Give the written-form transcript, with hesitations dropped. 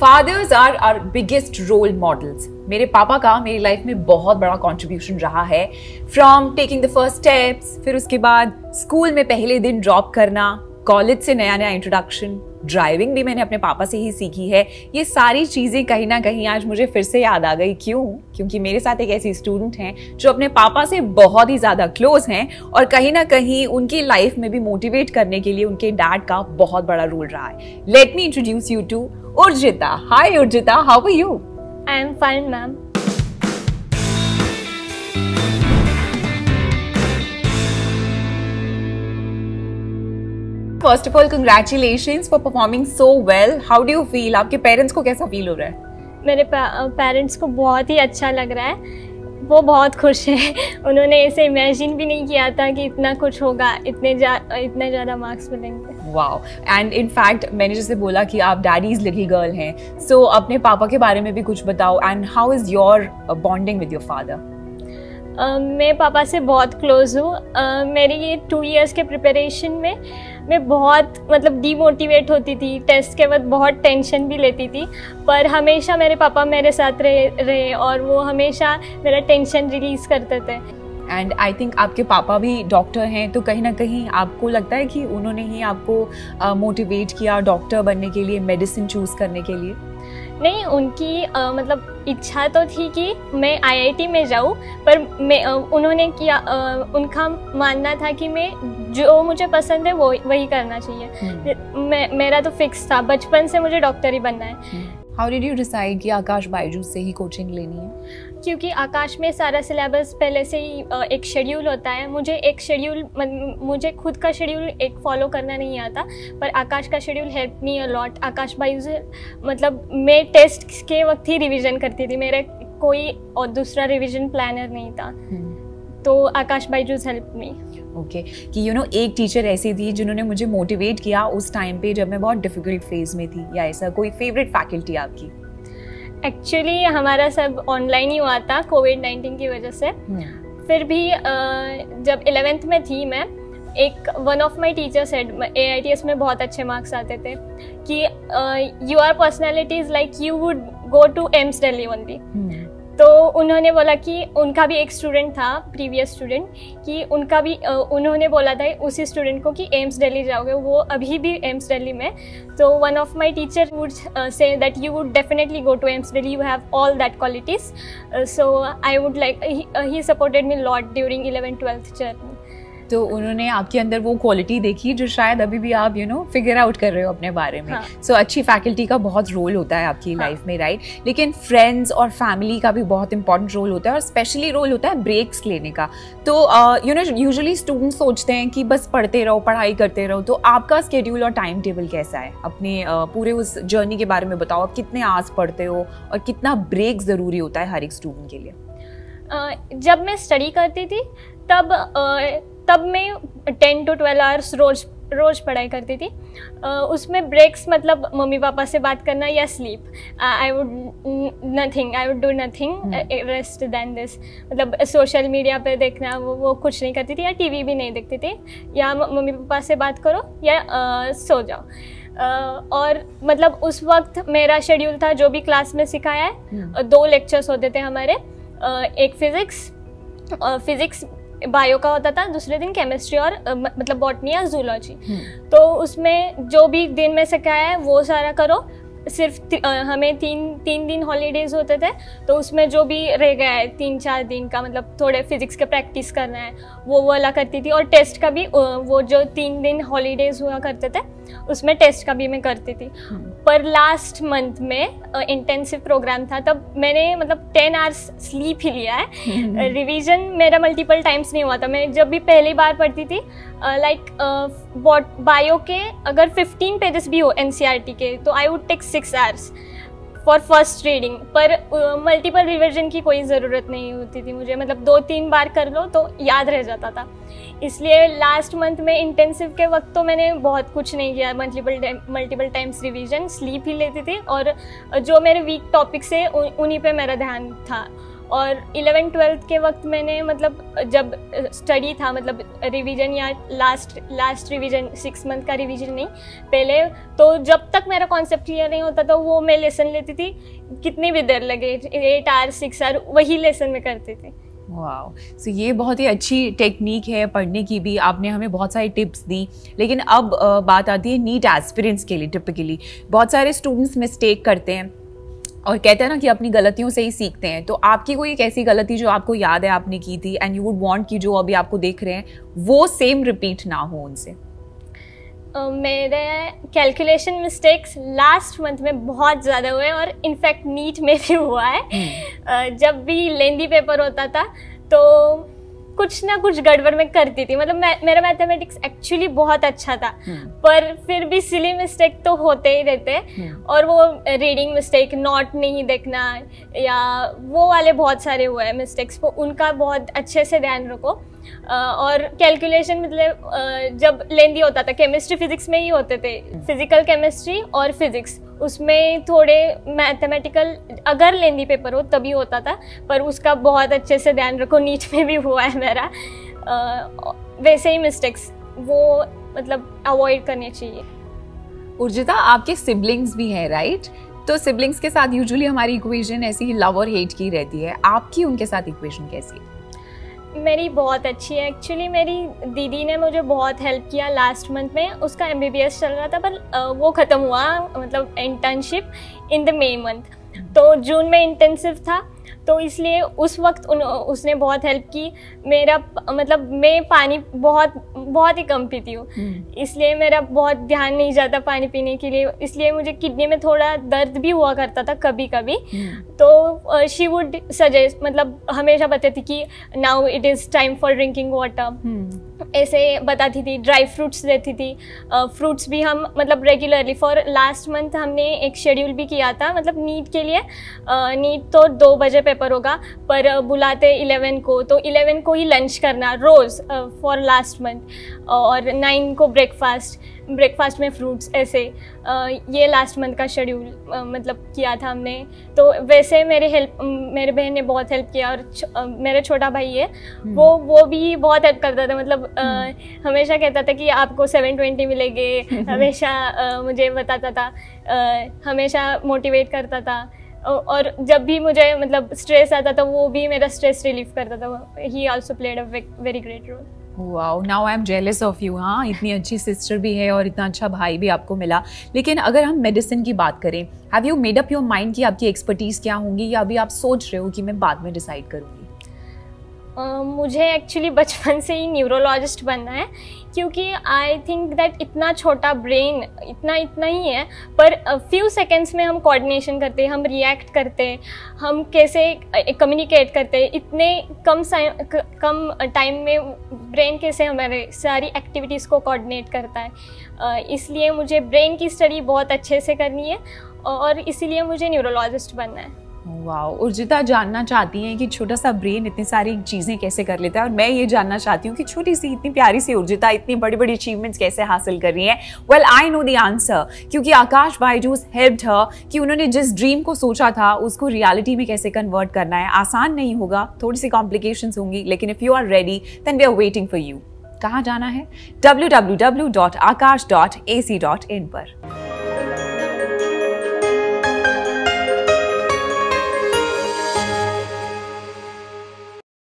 Fathers are our biggest role models. मेरे पापा का मेरी लाइफ में बहुत बड़ा कंट्रीब्यूशन रहा है। From taking the first steps, फिर उसके बाद स्कूल में पहले दिन ड्रॉप करना, कॉलेज से नया नया इंट्रोडक्शन, ड्राइविंग भी मैंने अपने पापा से ही सीखी है। ये सारी चीज़ें कहीं ना कहीं आज मुझे फिर से याद आ गई। क्यों? क्योंकि मेरे साथ एक ऐसी स्टूडेंट हैं जो अपने पापा से बहुत ही ज़्यादा क्लोज हैं और कहीं ना कहीं उनकी लाइफ में भी मोटिवेट करने के लिए उनके डैड का बहुत बड़ा रोल रहा है। Let me introduce you to Urjita. Hi Urjita, how are you? I am fine ma'am. First of all congratulations for performing so well. How do you feel? आपके पेरेंट्स को कैसा फील हो रहा है? मेरे पेरेंट्स को बहुत ही अच्छा लग रहा है, वो बहुत खुश हैं। उन्होंने ऐसे इमेजिन भी नहीं किया था कि इतना कुछ होगा, इतने ज़्यादा मार्क्स मिलेंगे। वाओ। एंड इन फैक्ट मैंने जैसे बोला कि आप डैडीज लिटिल गर्ल हैं, सो अपने पापा के बारे में भी कुछ बताओ। And how is your bonding with your father? मैं पापा से बहुत क्लोज हूँ। मेरी ये 2 इयर्स के प्रिपरेशन में मैं बहुत डीमोटिवेट होती थी, टेस्ट के वक्त बहुत टेंशन भी लेती थी, पर हमेशा मेरे पापा मेरे साथ रहे और वो हमेशा मेरा टेंशन रिलीज़ करते थे। एंड आई थिंक आपके पापा भी डॉक्टर हैं, तो कहीं ना कहीं आपको लगता है कि उन्होंने ही आपको मोटिवेट किया डॉक्टर बनने के लिए, मेडिसिन चूज़ करने के लिए? नहीं, उनकी इच्छा तो थी कि मैं IIT में जाऊँ, पर उन्होंने किया, उनका मानना था कि मैं जो मुझे पसंद है वो वही करना चाहिए। मेरा तो फिक्स था, बचपन से मुझे डॉक्टर ही बनना है। हाउ डिड यू डिसाइड कि आकाश बायजूस से ही कोचिंग लेनी है? क्योंकि आकाश में सारा सिलेबस पहले से ही एक शेड्यूल होता है। मुझे खुद का शेड्यूल एक फॉलो करना नहीं आता, पर आकाश का schedule help me a lot. Aakash Byju's मैं टेस्ट के वक्त ही रिवीजन करती थी, मेरा कोई और दूसरा रिवीजन प्लानर नहीं था, तो Aakash Byju's help me. Okay, कि एक टीचर ऐसी थी जिन्होंने मुझे मोटिवेट किया उस टाइम पे जब मैं बहुत डिफिकल्ट फेज में थी, या ऐसा कोई फेवरेट फैकल्टी आपकी? एक्चुअली हमारा सब ऑनलाइन ही हुआ था कोविड-19 की वजह से। फिर भी जब 11th में थी मैं, one of my teacher said, AITS में बहुत अच्छे मार्क्स आते थे, कि your personality is like you would go to AIIMS Delhi only. तो उन्होंने बोला कि उनका भी एक स्टूडेंट था, प्रीवियस स्टूडेंट, कि उन्होंने बोला था उसी स्टूडेंट को कि एम्स दिल्ली जाओगे, वो अभी भी एम्स दिल्ली में। तो one of my teacher would say that you would definitely go to AIIMS Delhi, you have all that qualities. So I would like, he supported me lot during 11th-12th journey. तो उन्होंने आपके अंदर वो क्वालिटी देखी जो शायद अभी भी आप फिगर आउट कर रहे हो अपने बारे में। सो अच्छी फैकल्टी का बहुत रोल होता है आपकी लाइफ में, राइट? लेकिन फ्रेंड्स और फैमिली का भी बहुत इंपॉर्टेंट रोल होता है, और स्पेशली रोल होता है ब्रेक्स लेने का। तो यूजुअली स्टूडेंट्स सोचते हैं कि बस पढ़ते रहो, पढ़ाई करते रहो। तो आपका स्केड्यूल और टाइम टेबल कैसा है? अपने पूरे उस जर्नी के बारे में बताओ। आप कितने आवर्स पढ़ते हो और कितना ब्रेक ज़रूरी होता है हर एक स्टूडेंट के लिए? जब मैं स्टडी करती थी तब मैं 10 to 12 आवर्स रोज पढ़ाई करती थी। उसमें ब्रेक्स मम्मी पापा से बात करना या sleep. I would do nothing rest then this. Social media पे देखना वो कुछ नहीं करती थी, या TV भी नहीं देखती थी, या मम्मी पापा से बात करो या सो जाओ। और उस वक्त मेरा शेड्यूल था, जो भी क्लास में सिखाया है, 2 लेक्चर्स होते थे हमारे, एक फिजिक्स बायो का होता था, दूसरे दिन केमिस्ट्री और बॉटनी या जूलॉजी। तो उसमें जो भी दिन में सिखाया है वो सारा करो। सिर्फ हमें तीन दिन हॉलीडेज होते थे, तो उसमें जो भी रह गया है 3-4 दिन का, थोड़े फिजिक्स के प्रैक्टिस करना है, वो वाला करती थी। और टेस्ट का भी, वो जो 3 दिन हॉलीडेज हुआ करते थे उसमें टेस्ट का भी मैं करती थी। पर लास्ट मंथ में इंटेंसिव प्रोग्राम था, तब मैंने 10 आवर्स स्लीप ही लिया है। रिवीजन मेरा मल्टीपल टाइम्स नहीं हुआ था। मैं जब भी पहली बार पढ़ती थी, बायो के अगर 15 पेजेस भी हो NCERT के, तो I would take 6 hours for first reading. पर मल्टीपल रिविजन की कोई ज़रूरत नहीं होती थी मुझे, 2-3 बार कर लो तो याद रह जाता था। इसलिए लास्ट मंथ में इंटेंसिव के वक्त तो मैंने बहुत कुछ नहीं किया, मल्टीपल टाइम्स रिवीजन, स्लीप ही लेती थी, और जो मेरे वीक टॉपिक्स है उन्हीं पे मेरा ध्यान था। और 11th-12th के वक्त मैंने मतलब जब स्टडी था, मतलब रिवीजन या लास्ट रिवीजन, 6 मंथ का रिवीजन नहीं पहले, तो जब तक मेरा कॉन्सेप्ट क्लियर नहीं होता था वो मैं लेसन लेती थी, कितनी भी देर लगे, 8 आवर 6 आवर वही लेसन में करती थी। वाओ, सो ये बहुत ही अच्छी टेक्निक है पढ़ने की भी, आपने हमें बहुत सारी टिप्स दी। लेकिन अब बात आती है नीट एस्पिरेंट्स के लिए। टिपिकली बहुत सारे स्टूडेंट्स मिस्टेक करते हैं और कहते हैं ना कि अपनी गलतियों से ही सीखते हैं, तो आपकी कोई एक ऐसी गलती जो आपको याद है आपने की थी एंड यू वुड वांट कि जो अभी आपको देख रहे हैं वो सेम रिपीट ना हो उनसे? मेरे कैलकुलेशन मिस्टेक्स लास्ट मंथ में बहुत ज़्यादा हुए और इनफैक्ट नीट में भी हुआ है। जब भी लेंदी पेपर होता था तो कुछ ना कुछ गड़बड़ में करती थी, मतलब मेरा मैथमेटिक्स एक्चुअली बहुत अच्छा था, पर फिर भी सिली मिस्टेक तो होते ही रहते हैं। और वो रीडिंग मिस्टेक, नोट नहीं देखना या वो वाले बहुत सारे हुए हैं मिस्टेक्स, वो उनका बहुत अच्छे से ध्यान रखो। और कैलकुलेशन मतलब जब लेंदी होता था, केमिस्ट्री फिजिक्स में ही होते थे, फिजिकल केमिस्ट्री और फिजिक्स, उसमें थोड़े मैथमेटिकल अगर लेंदी पेपर हो तभी होता था, पर उसका बहुत अच्छे से ध्यान रखो। नीट में भी हुआ है मेरा वैसे ही मिस्टेक्स, वो मतलब अवॉइड करनी चाहिए। उर्जिता, आपके सिबलिंग्स भी हैं राइट? तो सिबलिंग्स के साथ यूजुअली हमारी इक्वेशन ऐसी लव और हेट की रहती है, आपकी उनके साथ इक्वेशन कैसी है? मेरी बहुत अच्छी है एक्चुअली। मेरी दीदी ने मुझे बहुत हेल्प किया लास्ट मंथ में, उसका MBBS चल रहा था पर वो ख़त्म हुआ, मतलब internship in the May month, तो जून में इंटेंसिव था, तो इसलिए उस वक्त उसने बहुत हेल्प की। मेरा मतलब मैं पानी बहुत ही कम पीती हूँ, इसलिए मेरा बहुत ध्यान नहीं जाता पानी पीने के लिए, इसलिए मुझे किडनी में थोड़ा दर्द भी हुआ करता था कभी कभी। तो शी वुड सजेस्ट, मतलब हमेशा बताती कि now it is time for drinking water, ऐसे बताती थी। ड्राई फ्रूट्स देती थी, फ्रूट्स भी हम मतलब रेगुलरली। फॉर लास्ट मंथ हमने एक शेड्यूल भी किया था, मतलब नीट के लिए। नीट तो 2 बजे पेपर होगा, पर बुलाते 11 को, तो 11 को ही लंच करना रोज़ फॉर लास्ट मंथ, और 9 को ब्रेकफास्ट में फ्रूट्स, ऐसे ये लास्ट मंथ का शेड्यूल मतलब किया था हमने। तो वैसे मेरे बहन ने बहुत हेल्प किया, और मेरा छोटा भाई है वो भी बहुत हेल्प करता था, मतलब हमेशा कहता था कि आपको 720 मिलेंगे, हमेशा मुझे बताता था, हमेशा मोटिवेट करता था। और जब भी मुझे मतलब स्ट्रेस आता था वो भी मेरा स्ट्रेस रिलीफ करता था। He also played a very great role. Wow, now I am jealous of you. हाँ, इतनी अच्छी सिस्टर भी है और इतना अच्छा भाई भी आपको मिला। लेकिन अगर हम मेडिसिन की बात करें, have you made up your mind कि आपकी एक्सपर्टीज क्या होंगी, या अभी आप सोच रहे हो कि मैं बाद में डिसाइड करूँगी? मुझे एक्चुअली बचपन से ही न्यूरोलॉजिस्ट बनना है, क्योंकि आई थिंक दैट इतना छोटा ब्रेन इतना ही है, पर फ्यू सेकेंड्स में हम कोऑर्डिनेशन करते हैं, हम रिएक्ट करते हैं, हम कैसे कम्युनिकेट करते हैं, इतने कम टाइम में ब्रेन कैसे हमारे सारी एक्टिविटीज़ को कोऑर्डिनेट करता है। इसलिए मुझे ब्रेन की स्टडी बहुत अच्छे से करनी है, और इसीलिए मुझे न्यूरोलॉजिस्ट बनना है। वाओ, उर्जिता जानना चाहती हैं कि छोटा सा ब्रेन इतनी सारी चीज़ें कैसे कर लेता है, और मैं ये जानना चाहती हूँ कि छोटी सी इतनी प्यारी सी उर्जिता इतनी बड़ी बड़ी अचीवमेंट्स कैसे हासिल कर रही है। Well, I know the answer, क्योंकि आकाश बायजूस हेल्प्ड हर कि उन्होंने जिस ड्रीम को सोचा था उसको रियलिटी में कैसे कन्वर्ट करना है। आसान नहीं होगा, थोड़ी सी कॉम्प्लिकेशंस होंगी, लेकिन if you are ready then we are waiting for you. कहाँ जाना है? www.akash.ac.in पर।